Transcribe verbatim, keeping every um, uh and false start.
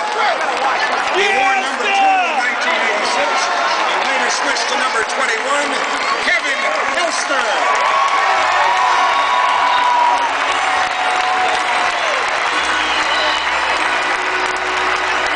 He wore number two in nineteen eighty-six and later switched to number twenty-one, Kevin Elster.